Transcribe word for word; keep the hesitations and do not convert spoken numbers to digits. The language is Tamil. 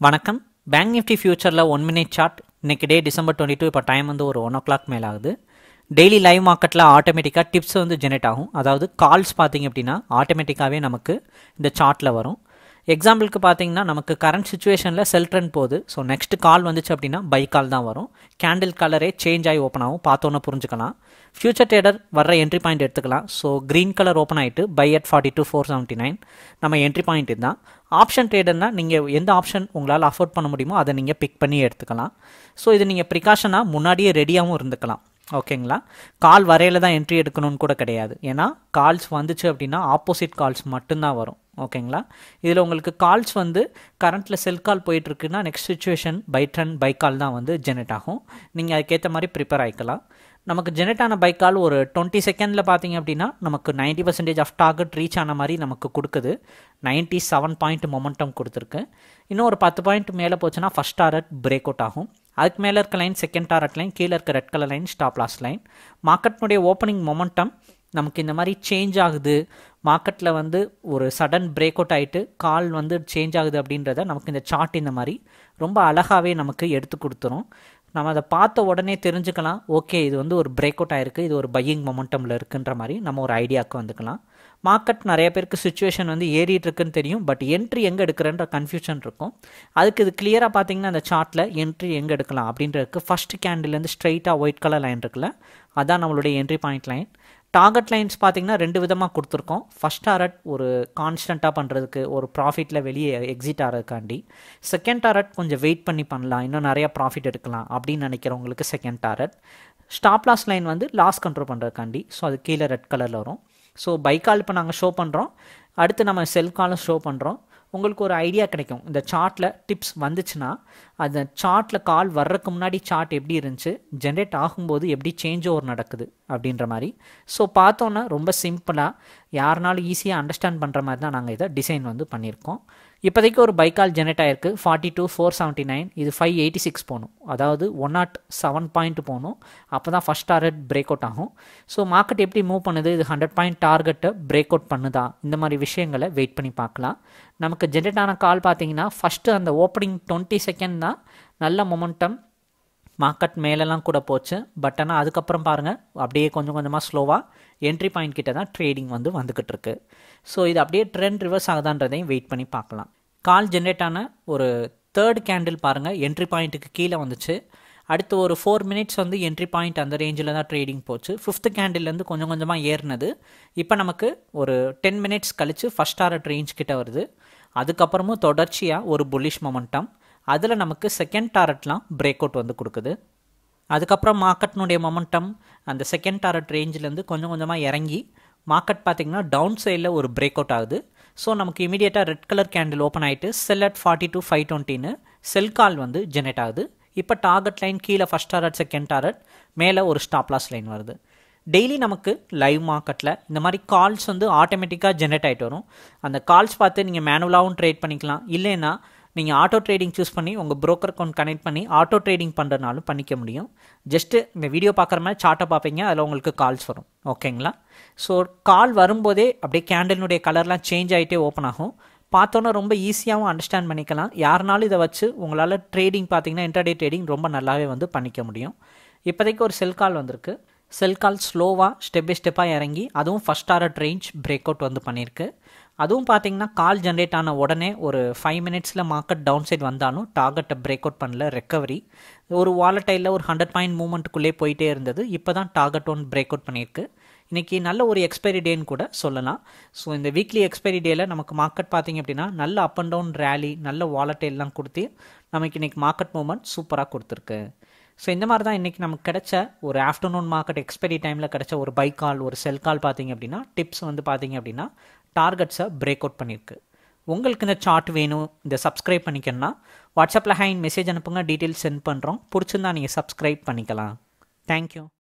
வணக்கம். பேங்க் நிஃப்டி ஃபியூச்சரில் ஒன் மினிட் சார்ட் இன்னைக்கு டே டிசம்பர் டுவெண்ட்டி டூ இப்போ டைம் வந்து ஒரு ஒன் ஓ கிளாக் மேலே ஆகுது. டெய்லி லைவ் மார்க்கெட்டில் ஆட்டோமேட்டிக்காக டிப்ஸ் வந்து ஜெனரேட் ஆகும். அதாவது கால்ஸ் பார்த்திங்க அப்படின்னா ஆட்டோமேட்டிக்காகவே நமக்கு இந்த சார்ட்டில் வரும். எக்ஸாம்பிளுக்கு பார்த்தீங்கன்னா நமக்கு கரண்ட் சுச்சுவேஷனில் செல் ட்ரெண்ட் போகுது. ஸோ நெக்ஸ்ட் கால் வந்துச்சு அப்படின்னா பை கால் தான் வரும். கேண்டில் கலரே சேஞ்ச் ஆகி ஓப்பன் ஆகும். பார்த்தோன்னே புரிஞ்சுக்கலாம். ஃபியூச்சர் ட்ரேடர் வர்ற என்ட்ரி பாயிண்ட் எடுத்துக்கலாம். ஸோ க்ரீன் கலர் ஓப்பன் ஆகிட்டு buy at forty two four seventy nine நம்ம என்ட்ரி பாயிண்ட் இதுதான். ஆப்ஷன் ட்ரேடர்னால் நீங்கள் எந்த ஆப்ஷன் உங்களால் அஃபோர்ட் பண்ண முடியுமோ அதை நீங்கள் பிக் பண்ணி எடுத்துக்கலாம். ஸோ இது நீங்கள் ப்ரிகாஷனாக முன்னாடியே ரெடியாகவும் இருந்துக்கலாம். ஓகேங்களா. கால் வரையில் தான் என்ட்ரி எடுக்கணும்னு கூட கிடையாது. ஏன்னா கால்ஸ் வந்துச்சு அப்படின்னா ஆப்போசிட் கால்ஸ் மட்டும்தான் வரும். ஓகேங்களா. இதில் உங்களுக்கு கால்ஸ் வந்து கரண்ட்டில் செல் கால் போயிட்டுருக்குன்னா next situation buy trend buy call தான் வந்து ஜெனரேட் ஆகும். நீங்கள் அதுக்கேற்ற மாதிரி ப்ரிப்பேர் ஆகிக்கலாம். நமக்கு ஜெனரேட் ஆன பை கால் ஒரு டுவெண்ட்டி செகண்டில் பார்த்தீங்க அப்படின்னா நமக்கு ninety percentage of target reach ஆன மாதிரி நமக்கு கொடுக்குது. நைன்ட்டி செவன் பாயிண்ட் மொமெண்டம் கொடுத்துருக்கு. இன்னும் ஒரு பத்து பாயிண்ட் மேலே போச்சுன்னா ஃபஸ்ட் டாரட் பிரேக் அவுட் ஆகும். அதுக்கு மேலே இருக்க லைன் செகண்ட் டாரட் லைன், கீழே இருக்க red colour line stop loss line. மார்க்கெட்னுடைய ஓப்பனிங் மொமெண்டம் நமக்கு இந்த மாதிரி சேஞ்ச் ஆகுது. மார்க்கெட்டில் வந்து ஒரு சடன் பிரேக் அவுட் ஆகிட்டு கால் வந்து சேஞ்ச் ஆகுது அப்படின்றத நமக்கு இந்த சார்ட் இந்த மாதிரி ரொம்ப அழகாகவே நமக்கு எடுத்து கொடுத்துரும். நம்ம அதை பார்த்த உடனே தெரிஞ்சுக்கலாம். ஓகே, இது வந்து ஒரு பிரேக் அவுட் ஆகிருக்கு, இது ஒரு பையிங் மொமெண்டமில் இருக்குன்ற மாதிரி நம்ம ஒரு ஐடியாவுக்கு வந்துக்கலாம். மார்க்கெட் நிறைய பேருக்கு சுச்சுவேஷன் வந்து ஏறிட்டு இருக்குன்னு தெரியும். பட் என்ட்ரி எங்கே எடுக்கிறன்ற கன்ஃபியூஷன் இருக்கும். அதுக்கு இது கிளியராக பார்த்தீங்கன்னா அந்த சார்ட்டில் என்ட்ரி எங்கே எடுக்கலாம் அப்படின்றதுக்கு ஃபஸ்ட் கேண்டில்லேருந்து ஸ்ட்ரைட்டாக ஒயிட் கலர் லைன் இருக்குல்ல, அதான் நம்மளுடைய entry point line. Target lines பார்த்திங்கன்னா ரெண்டு விதமாக கொடுத்துருக்கோம். ஃபஸ்ட் டாரட் ஒரு கான்ஸ்டண்ட்டாக பண்ணுறதுக்கு, ஒரு ப்ராஃபிட்டில் வெளியே எக்ஸிட் ஆகிறதுக்காண்டி. செகண்ட் டாரட் கொஞ்சம் வெயிட் பண்ணி பண்ணலாம், இன்னும் நிறையா ப்ராஃபிட் எடுக்கலாம் அப்படின்னு நினைக்கிறவங்களுக்கு second target. Stop loss line வந்து லாஸ் கண்ட்ரோல் பண்ணுறதுக்காண்டி. ஸோ அது கீழே ரெட் கலரில் வரும். ஸோ பை கால் இப்போ நாங்கள் ஷோ பண்ணுறோம். அடுத்து நம்ம செல் காலும் ஷோ பண்ணுறோம். உங்களுக்கு ஒரு ஐடியா கிடைக்கும். இந்த சார்ட்டில் டிப்ஸ் வந்துச்சுன்னா அந்த சார்ட்டில் கால் வர்றதுக்கு முன்னாடி சார்ட் எப்படி இருந்துச்சு, ஜென்ரேட் ஆகும்போது எப்படி சேஞ்ச் ஓவர் நடக்குது அப்படின்ற மாதிரி. ஸோ பார்த்தோன்னா ரொம்ப சிம்பிளாக யாருனாலும் ஈஸியாக அண்டர்ஸ்டாண்ட் பண்ணுற மாதிரி தான் நாங்கள் இதை டிசைன் வந்து பண்ணியிருக்கோம். இப்போதைக்கு ஒரு பை கால் ஜெனரேட் ஆகிருக்கு forty two four seventy nine. இது ஃபைவ் எயிட்டி சிக்ஸ் போகணும். அதாவது ஒன் நாட் செவன் பாயிண்ட் போகணும். அப்போ தான் ஃபஸ்ட் டார்கெட் பிரேக் அவுட் ஆகும். ஸோ மார்க்கெட் எப்படி மூவ் பண்ணுது, இது ஹண்ட்ரட் பாயிண்ட் டார்கெட்டை பிரேக் அவுட் பண்ணுதா, இந்த மாதிரி விஷயங்களை வெயிட் பண்ணி பார்க்கலாம். நமக்கு ஜென்ரேட் ஆன கால் பார்த்தீங்கன்னா ஃபஸ்ட்டு அந்த ஓப்பனிங் டுவெண்ட்டி செகண்ட் தான் நல்ல மொமெண்டம். மார்க்கெட் மேலெலாம் கூட போச்சு. பட் ஆனால் அதுக்கப்புறம் பாருங்கள் அப்படியே கொஞ்சம் கொஞ்சமாக ஸ்லோவாக என்ட்ரி பாயிண்ட் கிட்ட தான் ட்ரேடிங் வந்து வந்துக்கிட்டு இருக்கு. ஸோ இது அப்படியே ட்ரெண்ட் ரிவர்ஸ் ஆகுதான்றதையும் வெயிட் பண்ணி பார்க்கலாம். கால் ஜென்ரேட் ஆன ஒரு தேர்ட் கேண்டில் பாருங்கள் என்ட்ரி பாயிண்ட்டுக்கு கீழே வந்துச்சு. அடுத்து ஒரு ஃபோர் மினிட்ஸ் வந்து என்ட்ரி பாயிண்ட் அந்த ரேஞ்சில் தான் ட்ரேடிங் போச்சு. ஃபிஃப்த்து கேண்டில்லேருந்து கொஞ்சம் கொஞ்சமாக ஏறினது. இப்போ நமக்கு ஒரு டென் மினிட்ஸ் கழித்து ஃபஸ்ட் டாரட் ரேஞ்ச் கிட்ட வருது. அதுக்கப்புறமும் தொடர்ச்சியாக ஒரு புல்லிஷ் மொமெண்டம். அதில் நமக்கு செகண்ட் டாரட்லாம் பிரேக் அவுட் வந்து கொடுக்குது. அதுக்கப்புறம் மார்க்கெட்னுடைய மொமெண்டம் அந்த செகண்ட் டாரட் ரேஞ்சிலேருந்து கொஞ்சம் கொஞ்சமாக இறங்கி மார்க்கெட் பார்த்திங்கன்னா டவுன் சைடில் ஒரு பிரேக் அவுட் ஆகுது. ஸோ நமக்கு இமீடியட்டாக ரெட் கலர் கேண்டில் ஓப்பன் ஆகிட்டு sell at forty two five டுவெண்ட்டின்னு செல் கால் வந்து ஜெனரேட் ஆகுது. இப்போ டார்கெட் லைன் கீழே ஃபஸ்ட் டாரட் செகண்ட் டாரட், மேலே ஒரு ஸ்டாப் லாஸ் லைன் வருது. டெய்லி நமக்கு லைவ் மார்க்கெட்டில் இந்த மாதிரி கால்ஸ் வந்து ஆட்டோமேட்டிக்காக ஜென்ரேட் ஆகிட்டு வரும். அந்த கால்ஸ் பார்த்து நீங்கள் மேனுவலாகவும் ட்ரேட் பண்ணிக்கலாம். இல்லைன்னா நீங்கள் ஆட்டோ ட்ரேடிங் சூஸ் பண்ணி உங்கள் ப்ரோக்கர் அக்கௌண்ட் கனெக்ட் பண்ணி ஆட்டோ ட்ரேடிங் பண்ணுறதுனாலும் பண்ணிக்க முடியும். ஜஸ்ட்டு இந்த வீடியோ பார்க்குற மாதிரி சார்ட்டை பார்ப்பீங்க, அதில் உங்களுக்கு கால்ஸ் வரும். ஓகேங்களா. ஸோ கால் வரும்போதே அப்படியே கேண்டிலுடைய கலர்லாம் சேஞ்ச் ஆகிட்டே ஓப்பன் ஆகும். பார்த்தோன்னா ரொம்ப ஈஸியாகவும் அண்டர்ஸ்டாண்ட் பண்ணிக்கலாம். யாருனாலும் இதை வச்சு உங்களால் ட்ரேடிங் பார்த்தீங்கன்னா இன்டர்டே ட்ரேடிங் ரொம்ப நல்லாவே வந்து பண்ணிக்க முடியும். இப்போதைக்கு ஒரு செல் கால் வந்திருக்கு. செல் கால் ஸ்லோவாக ஸ்டெப் பை ஸ்டெப்பாக இறங்கி அதுவும் first target range break out வந்து பண்ணியிருக்கு. அதுவும் பார்த்தீங்கன்னா கால் ஜென்ரேட் ஆன உடனே ஒரு ஃபைவ் மினிட்ஸில் மார்க்கெட் டவுன் சைட் வந்தாலும் டார்கெட்டை பிரேக் அவுட் பண்ணல. ரெக்கவரி ஒரு வாலட்டைலில் ஒரு ஹண்ட்ரட் பாயிண்ட் மூவ்மெண்ட்டுக்குள்ளே போயிட்டே இருந்தது. இப்போ தான் டார்கெட் ஒன் பிரேக் அவுட் பண்ணியிருக்கு. இன்றைக்கி நல்ல ஒரு எக்ஸ்பைரி டேன்னு கூட சொல்லலாம். ஸோ இந்த வீக்லி எக்ஸ்பைரி டேயில் நமக்கு மார்க்கெட் பார்த்திங்க அப்படின்னா நல்ல அப் அண்ட் டவுன் ரேலி, நல்ல வாலட்டைல்லாம் கொடுத்து நமக்கு இன்றைக்கி மார்க்கெட் மூவ்மெண்ட் சூப்பராக கொடுத்துருக்கு. ஸோ இந்த மாதிரி தான் இன்றைக்கி நமக்கு கிடைச்ச ஒரு ஆஃப்டர்நூன் மார்க்கெட் எக்ஸ்பைரி டைமில் கிடைச்ச ஒரு பை கால், ஒரு செல் கால் பார்த்திங்க அப்படின்னா டிப்ஸ் வந்து பார்த்திங்க அப்படின்னா டார்கெட்ஸை பிரேக் அவுட் பண்ணியிருக்கு. உங்களுக்கு இந்த சார்ட் வேணும், இந்த சப்ஸ்கிரைப் பண்ணிக்கணும்னா வாட்ஸ்அப்பில் ஹைன் மெசேஜ் அனுப்புங்க, டீட்டெயில்ஸ் சென்ட் பண்ணுறோம். பிடிச்சிருந்தா நீங்கள் சப்ஸ்கிரைப் பண்ணிக்கலாம். தேங்க்யூ.